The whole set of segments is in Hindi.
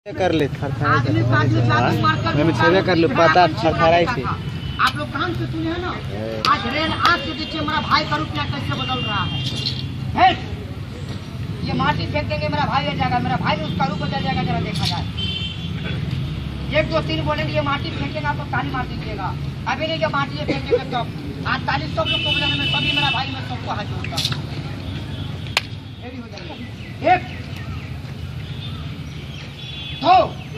कर ले मैं छेवे कर लूँ पता थरथराई थी। आप लोग कान से सुने हैं ना, आज रेल आग से देखिए मेरा भाई का रुपया कैसे बदल रहा है। ये माटी फेंक देंगे मेरा भाई आ जाएगा, मेरा भाई उसका रूप बदल जाएगा। जरा देखा जाए, 1 2 3 बोलेंगे ये माटी फेंकेगा तो ताली मार दीजिएगा। अभी नहीं, ये माटी फेंकेंगे तो आज ताली सब लोग को बुलाने में सभी मेरा भाई में सबको हाथ जोड़ता एक दो,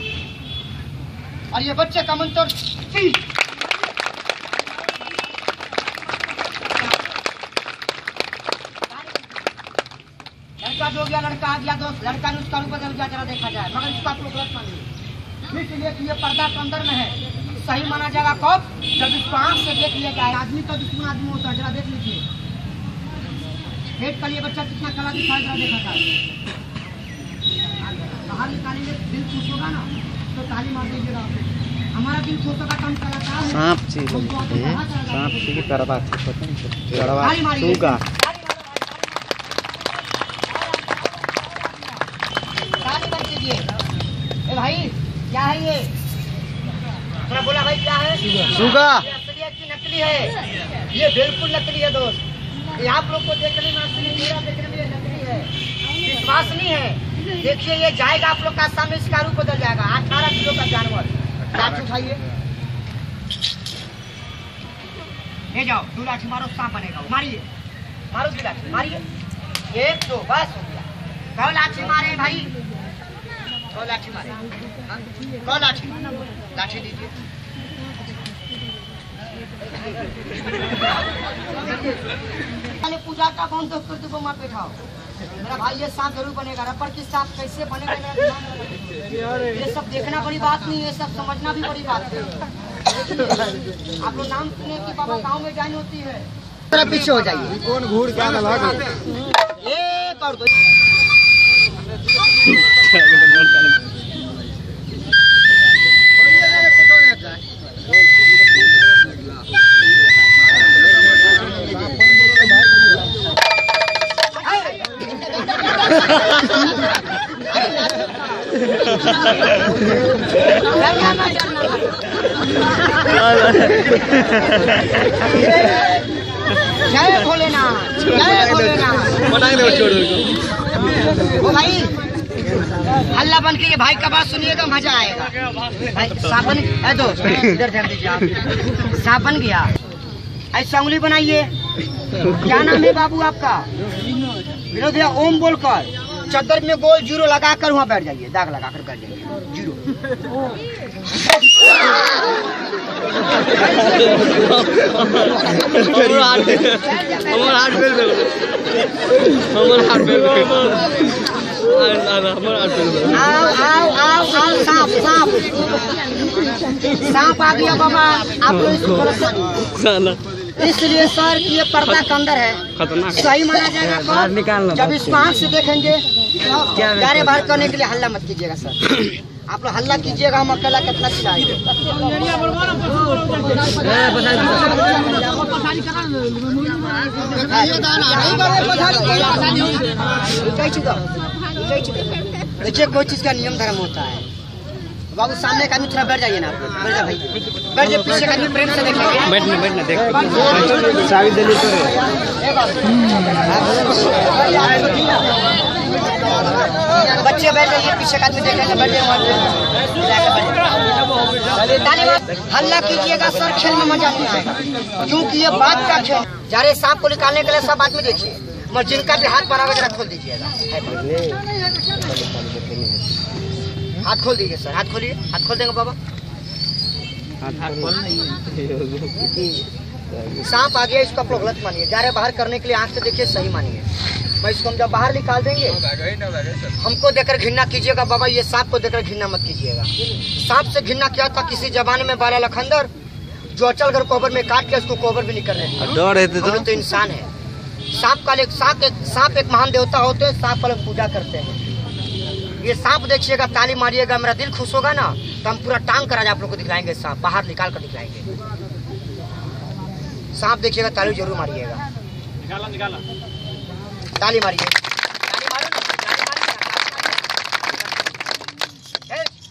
और ये बच्चे का मंत्र 3। लड़का जो गया, लड़का आ गया दोस्त, लड़का ने उसका रूप बदल गया। जरा देखा जाए, मगर इसको आप लोग गलत मानिए, इसलिए कि ये पर्दा के अंदर में है। सही माना जाएगा कब, जब इसको आंख से देख लिया जाए। आदमी तो दुश्मन आदमी होता है, जरा देख लीजिए। पेट का लिए बच्चा कितना कला दिखाई, जरा देखा जाए। बाहर निकालेंगे, दिल खुश होगा ना तो ताली मार दीजिएगा। हमारा दिल खुश होगा तो हम कलाकार हैं। सांप की तरवा ए भाई, क्या है ये? थोड़ा बोला भाई, क्या है? सुगा। असलियत की नकली है, ये बिल्कुल नकली है दोस्त। ये आप लोग को देखने में असली, मेरा देखने में नकली है, विश्वास नहीं है। देखिए ये जाएगा आप लोग का सामने, इसका रूप बदल जाएगा। 18 किलो का जानवर। लाठी उठाइए, ले जाओ, 2 लाठी मारो, सांप बनेगा। मारिए, मारो 2 लाठी, मारिए। 1 2 बस हो गया। 2 लाठी मारे भाई, 2 लाठी मारे। 2 लाठी, लाठी दीजिए। पूजा का कौन तो कर दो, मार बैठाओ। मेरा भाई ये सांप जरूर बनेगा। रबड़ की सांप कैसे बनेगा, ये सब देखना बड़ी बात नहीं है, सब समझना भी बड़ी बात है। आप लोग नाम सुने कि बाबा गांव में जानी होती है। थोड़ा पीछे हो जाइए, कौन घूर क्या लगा एक और दो। जय भोलेनाथ, जय भोलेनाथ। ओ भाई, हल्ला बन के ये भाई का बात सुनिए तो मजा आएगा। भाई सांप बन गया, दोस्त इधर ध्यान दीजिए आप। सांप बन गया, ऐसा उंगली बनाइए। क्या नाम है बाबू आपका? विनोद भैया, ओम बोलकर चद्दर में गोल 0 लगाकर वहाँ बैठ जाइए, दाग लगाकर बैठ जाइए 0। सांप आ गया बाबा, आप लोग इसको गलत मानिए। इसलिए सर ये पर्दा के अंदर है, सही माना जाएगा जब इसको आँख से देखेंगे। गारे बाहर करने के लिए हल्ला मत कीजिएगा सर, आप लोग हल्ला कीजिएगा, हम अकेला कितना चिल्लाएंगे। देखिए कोई चीज का नियम धर्म होता है बाबू। सामने का आदमी थोड़ा बैठ जाइए ना, बैठ जा भाई, बैठ जा। पीछे का आदमी प्रेम से देखेंगे, बैठना देख सावी दिल्ली तो बच्चे बैठ जाइए, पीछे का आदमी देखेंगे, बैठ जाइए। हल्ला कीजिएगा सर, खेल में मजा नहीं आएगा, क्योंकि ये बात का खेल। जा रहे सांप को निकालने के लिए सब आदमी देखिए, मगर जिनका भी हाथ बना हुआ जरा खोल दीजिएगा। हाथ खोल दीजिए सर, हाथ खोलिए, हाथ खोल देंगे बाबा। सांप आ गया, इसको आप लोग गलत मानिए। जा रहे बाहर करने के लिए आंख से देखिए, सही मानिए। मैं इसको हम जब बाहर निकाल देंगे, हमको देखकर घृणा कीजिएगा बाबा, ये सांप को देखकर घृणा मत कीजिएगा। सांप से घृणा क्या था, किसी जमाने में बाला लखंदर जो अचल कर कोबर में काट के उसको कोबर भी नहीं करने देते। तो इंसान है। सांप एक महान देवता होते हैं, सांप पर पूजा करते हैं। ये सांप देखिएगा, ताली मारिएगा, मेरा दिल खुश होगा ना तो हम पूरा टांग कर आज आप लोग को दिखलाएंगे। सांप बाहर निकाल कर दिखलाएंगे। सांप देखिएगा, ताली जरूर मारिएगा, ताली मारिए, ताली मारो ना, ताली मारिए।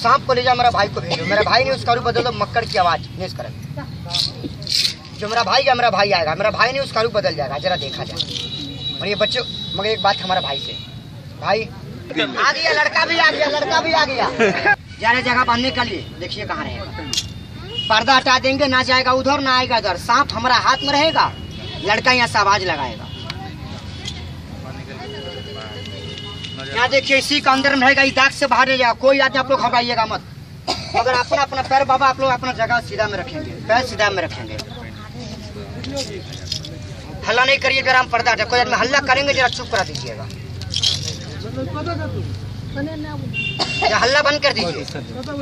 सांप को ले जाओ, मेरा भाई को भेजो। मेरा भाई ने उसका रूप बदल दो, मक्कड़ की आवाज नहीं करेगा। जो मेरा भाई गया, मेरा भाई आएगा, मेरा भाई ने उसका रूप बदल जाएगा, जरा देखा जाए। और ये बच्चों, मगर एक बात हमारा भाई से, भाई आ गया, लड़का भी आ गया, लड़का भी आ गया। जाने जगह बांधने के लिए देखिए कहाँ रहेगा। पर्दा हटा देंगे, ना जाएगा उधर ना आएगा इधर। सांप हमारा हाथ में रहेगा, लड़का यहाँ से आवाज लगाएगा। यहाँ देखिए इसी का अंदर में रहेगा, इस दाग से बाहर ले जाएगा। कोई आदमी आप लोग घबराइएगा मत। अगर अपना अपना पैर बाबा आप लोग अपना जगह सीधा में रखेंगे, पैर सीधा में रखेंगे, हल्ला नहीं करिए। जरा हम पर्दा हटा, कोई आदमी हल्ला करेंगे जरा चुप करा दीजिएगा, हल्ला बंद कर दीजिए।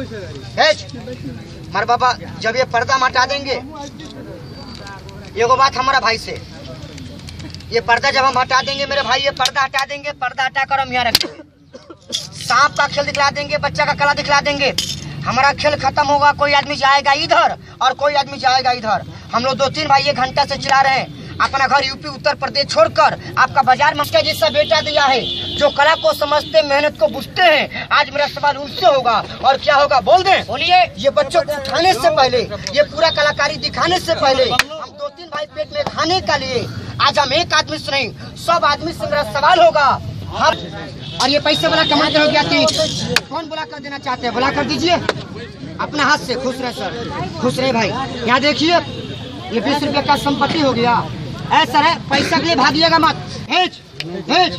मार बाबा जब ये पर्दा हम हटा देंगे, ये वो बात हमारा भाई से, ये पर्दा जब हम हटा देंगे मेरे भाई, ये पर्दा हटा देंगे, पर्दा हटा कर हम यहाँ रखेंगे। सांप का खेल दिखला देंगे, बच्चा का कला दिखला देंगे। हमारा खेल खत्म होगा, कोई आदमी जाएगा इधर और कोई आदमी जाएगा इधर। हम लोग 2-3 भाई 1 घंटा से चला रहे हैं। अपना घर यूपी उत्तर प्रदेश छोड़कर आपका बाजार में जैसा बेटा दिया है, जो कला को समझते, मेहनत को बुझते हैं। आज मेरा सवाल उनसे होगा, और क्या होगा बोल दें, बोलिए। ये बच्चों को उठाने से पहले, ये पूरा कलाकारी दिखाने से पहले, हम 2-3 भाई पेट में खाने का लिए, आज हम एक आदमी से नहीं, सब आदमी से मेरा सवाल होगा। और ये पैसे वाला कमाते हो गया थी, कौन बुला कर देना चाहते हैं, बुला कर दीजिए अपना हाथ से। खुश रहे सर, खुश रहे भाई। यहाँ देखिए ये 20 रुपये का संपत्ति हो गया। ऐसा है, पैसा के लिए भागिएगा मत। हेज हेज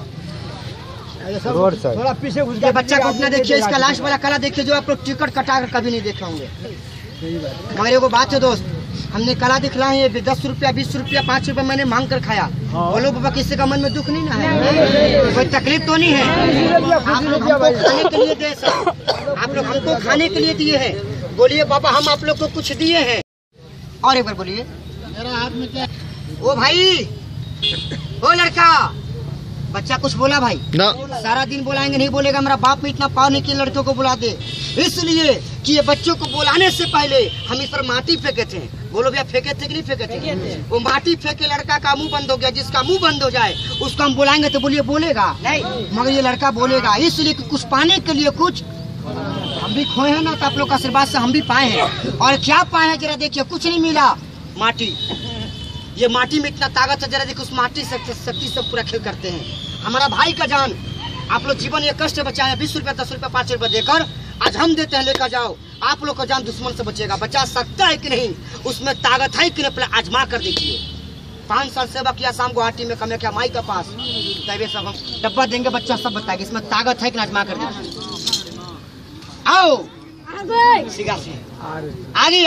थोड़ा पीछे घुस गया। बच्चा को अपना देखिए, इसका लास्ट वाला कला देखिए, जो आप लोग टिकट कटा कर कभी नहीं देखे होंगे। मगर एगो बात है दोस्त, हमने कला दिखलाए हैं, 10 रुपया 20 रुपया 5 रुपया मैंने मांग कर खाया। बोलो बाबा, किसी का मन में दुख नहीं ना है, कोई तकलीफ तो नहीं है। आप लोग हमको खाने के लिए दे सर, आप लोग हमको खाने के लिए दिए हैं। बोलिए बाबा, हम आप लोग को कुछ दिए हैं। और एक बार बोलिए। मेरा हाथ में क्या? ओ भाई, ओ लड़का, बच्चा कुछ बोला भाई ना? सारा दिन बुलाएंगे, नहीं बोलेगा। मेरा बाप में इतना पाव नहीं कि लड़कों को बुला दे, इसलिए कि ये बच्चों को बुलाने से पहले हम इस पर माटी फेंके थे। बोलो भैया, फेंके थे कि नहीं फेंके थे? वो माटी फेंके, लड़का का मुंह बंद हो गया। जिसका मुंह बंद हो जाए उसको हम बुलाएंगे तो बोलिए बोलेगा नहीं, मगर ये लड़का बोलेगा। इसलिए कुछ पाने के लिए कुछ हम भी खोए हैं ना, तो आप लोग का आशीर्वाद से हम भी पाए हैं। और क्या पाए हैं जरा देखिए, कुछ नहीं मिला, माटी। ये माटी में इतना ताकत है, जरा देखो उस माटी से शक्ति से पूरा खेल करते हैं। हमारा भाई का जान आप लोग जीवन ये कष्ट बचाए हैं, 20 रुपया 10 रुपया 5 रुपया देकर आज हम देते हैं, लेकर जाओ। आप लोग का जान दुश्मन से बचेगा, बचा सकता है कि नहीं, उसमें ताकत है कि नहीं, पहले आजमा कर देखिए। 5 साल सेवा किया शाम गुवाहाटी में, कमे क्या माई का पास, तभी सब हम डब्बा देंगे, बच्चा सब बताएगा इसमें ताकत है कि नहीं, आजमा कर देखिए। आओ सीधा से आ गया,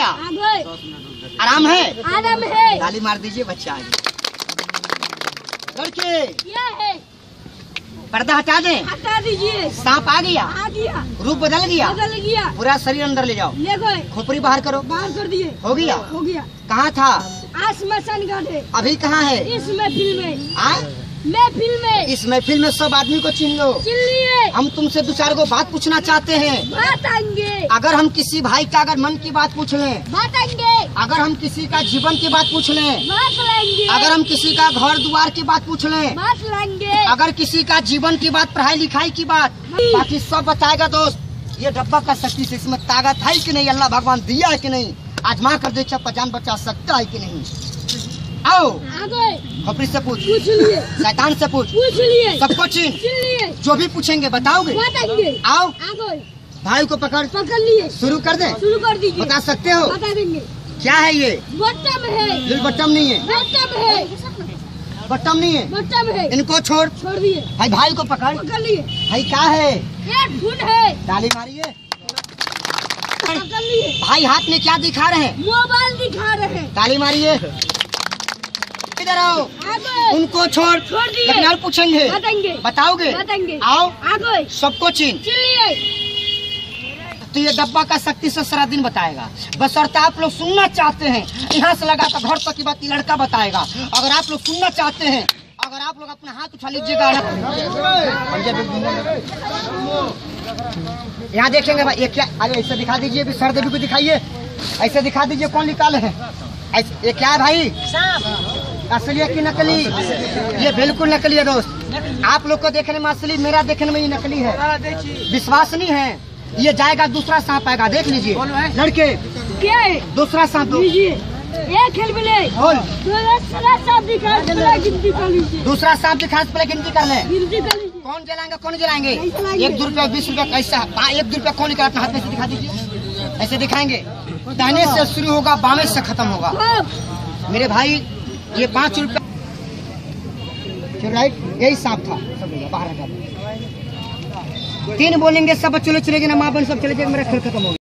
आराम है, आराम है। ताली मार दीजिए, बच्चा आ गया। लड़के है, पर्दा हटा दें, हटा दीजिए। सांप आ गया, रूप बदल गया, पूरा शरीर अंदर ले जाओ, ले गए, खोपड़ी बाहर करो, बाहर कर दिए, हो गया। हो गया। कहाँ था? स्मशान घाट है। अभी कहाँ है? इस महफिल में। आ? महफिल में। इस महफिल में सब आदमी को चिन्ह लो। चिन्ह लिए। हम तुमसे 2-4 को बात पूछना चाहते हैं। बताएंगे। अगर हम किसी भाई का अगर मन की बात पूछ लें, बताएंगे। अगर हम किसी का जीवन की बात पूछ लें, बात लेंगे। अगर हम किसी का घर द्वार की बात पूछ लें, बात लेंगे। अगर किसी का जीवन की बात, पढ़ाई लिखाई की बात, बाकी सब बताएगा दोस्त। ये डब्बा का शक्ति से इसमें ताकत है कि नहीं, अल्लाह भगवान दिया है कि नहीं, आजमा कर देखा पहचान बचा सकता है कि नहीं। आओ खोपड़ी से पूछ लिए, शैतान से पूछ लिए, सबको चिन्ह लिए, जो भी पूछेंगे बताओगे, बताएंगे। आओ भाई को पकड़ लिए, शुरू कर दे, शुरू कर दीजिए। बता सकते हो? बता देंगे। क्या है ये? बटम है। बटम नहीं है, बटम है, बटम नहीं है, बटम है। इनको छोड़ दिए। भाई को पकड़ लिए। भाई क्या है? एक फूल है। ताली मारिए। लिए। भाई हाथ में क्या दिखा रहे हैं? मोबाइल दिखा रहे हैं। ताली मारिए। इधर आओ, उनको छोड़ दिए। लेकिन और पूछेंगे, बताओगे? बताएंगे। आओ आगे सबको चिन्ह। तो ये डब्बा का शक्ति से सारा दिन बताएगा। बस और आप लोग सुनना चाहते हैं, यहाँ से लगा तो घर तक की बात लड़का बताएगा। अगर आप लोग सुनना चाहते हैं, अगर आप लोग अपना हाथ उठा लीजिएगा, यहाँ देखेंगे भाई ये क्या, अरे ऐसे दिखा दीजिए, भी सर देवी को दिखाइए, ऐसे दिखा दीजिए कौन निकाले हैं। ये क्या है भाई? असली है कि नकली? ये बिल्कुल नकली है दोस्त। आप लोग को देखने में असली, मेरा देखने में ये नकली है। विश्वास नहीं है ये जाएगा, दूसरा सांप आएगा, देख लीजिए लड़के। क्या है? दूसरा सांप दो। एक खेल मिले। बोल। दूसरा सांप दिखा, गिनती कर लीजिए। दूसरा सांप दिखा, पहले गिनती कर ले। गिनती कर लीजिए। कौन जलाएंगे, कौन जलाएंगे? नहीं जलाएंगे। 1 रुपया 20 रुपया कैसा? 1 रुपया कौन निकाला? अपना हाथ में से दिखा दीजिए। ऐसे दिखाएंगे, दाहिने से शुरू होगा, बामे से खत्म होगा। मेरे भाई ये 5 रुपया राइट, यही सांप था। सब बाहर 3 बोलेंगे, सब चले चले जाना, माँ बहन सब चले जाएंगे, मेरा खेल खत्म हो गया।